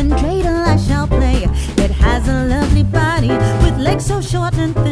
dreidel I shall play. It has a lovely body with legs so short and thin.